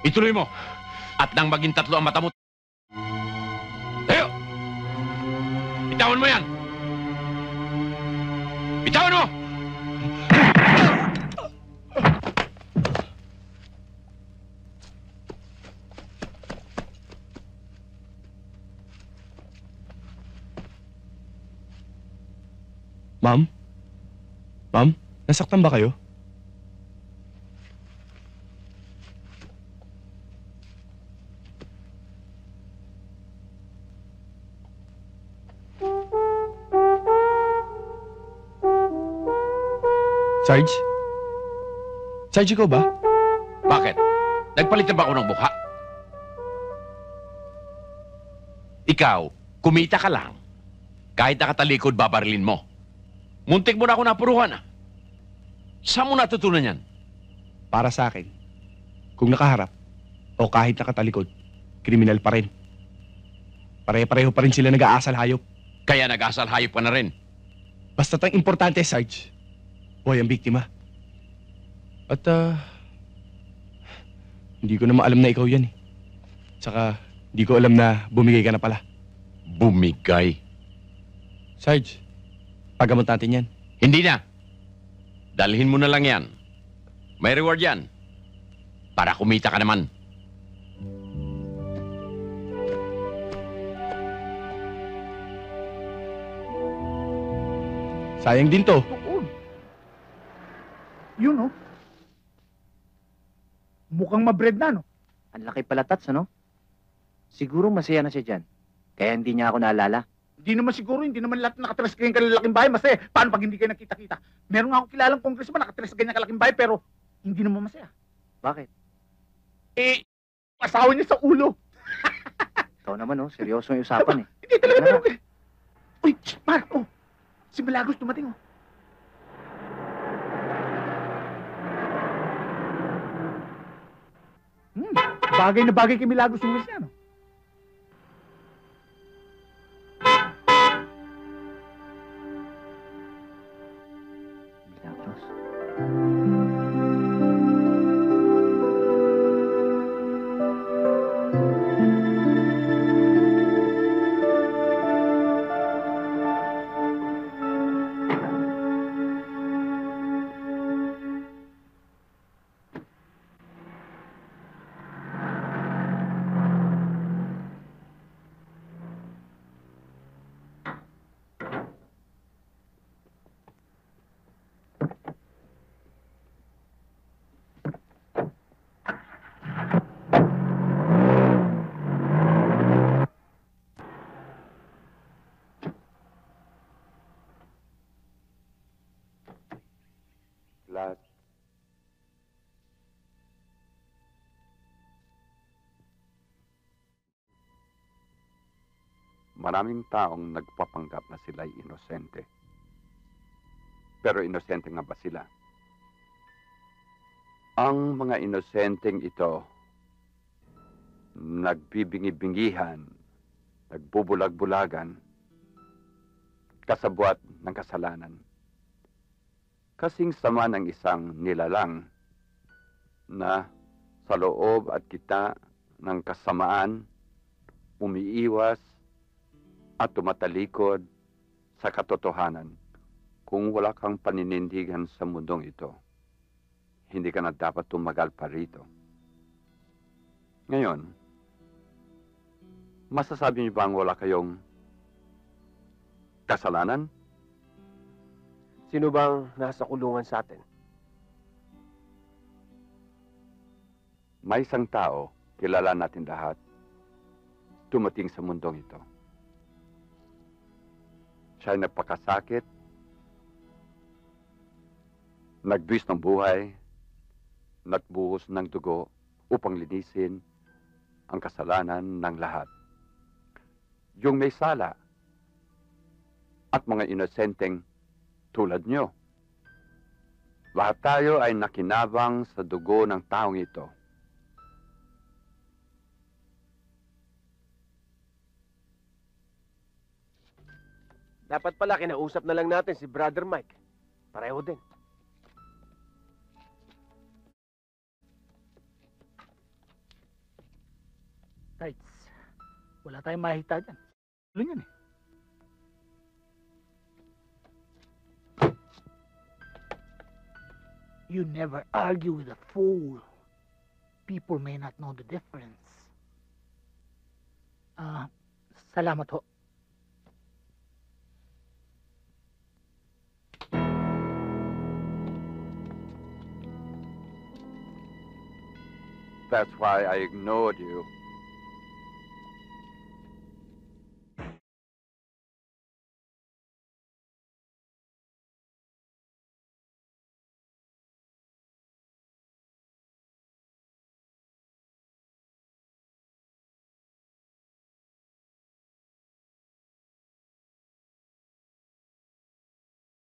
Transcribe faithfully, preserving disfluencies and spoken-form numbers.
Ituloy mo. At nang maging tatlo ang mata mo. Tayo! Bitawan mo yan! Bitawan mo! Ma'am? Ma'am? Nasaktan ba kayo? Sarge? Sarge, ikaw ba? Bakit? Nagpalit na ba ako ng mukha? Ikaw, kumita ka lang. Kahit nakatalikod, babarilin mo. Muntik mo na ako napuruhan, ah. Saan mo natutunan yan? Para sa akin, kung nakaharap o kahit nakatalikod, kriminal pa rin. Pare-pareho pa rin sila nag-aasal hayop. Kaya nag-asal hayop ka na rin. Basta't ang importante, Sarge, buhay ang biktima. At, ah, hindi ko naman alam na ikaw yan eh. Tsaka, hindi ko alam na bumigay ka na pala. Bumigay? Sarge, pagamot natin yan. Hindi na. Dalhin mo na lang yan. May reward yan. Para kumita ka naman. Sayang din to. Tuon. Yun, oh. Mukhang mabread na, no? Ang laki pala, Tats, ano? Siguro masaya na siya dyan. Kaya hindi niya ako naalala. Hindi naman siguro, hindi naman lahat nakatira sa ganyan kalalaking bahay. Masaya. Paano pag hindi kayo nakita-kita? Meron nga akong kilalang congressman nakatira sa ganyan kalaking bahay, pero hindi naman masaya. Bakit? Eh, asawa niya sa ulo. Ikaw naman, oh. Seryoso yung usapan, eh. Hindi talaga Tara meron eh. Uy, shh, Mar, oh. Si Milagros dumating, oh. Hmm, bagay na bagay kay Milagros yung wish niya, no? Milagros. Lahat. Maraming taong nagpapanggap na sila'y inosente. Pero inosente nga ba sila? Ang mga inosenteng ito, nagbibingi-bingihan, nagbubulag-bulagan, kasabwat ng kasalanan. Kasing sama ng isang nilalang na sa loob at kita ng kasamaan, umiiwas at tumatalikod sa katotohanan. Kung wala kang paninindigan sa mundong ito, hindi ka na dapat tumagal pa rito. Ngayon, masasabi niyo bang wala kayong kasalanan? Sino bang nasa kulungan sa atin? May isang tao, kilala natin lahat, tumating sa mundong ito. Siya ay nagpakasakit, nagbuwis ng buhay, nagbuhos ng dugo upang linisin ang kasalanan ng lahat. Yung may sala at mga inosenteng tulad nyo. Lahat tayo ay nakinabang sa dugo ng taong ito. Dapat pala kinausap na lang natin si Brother Mike. Pareho din. Besides, wala tayong makita dyan. Tulo yan eh. You never argue with a fool. People may not know the difference. Ah, salamat ho. That's why I ignored you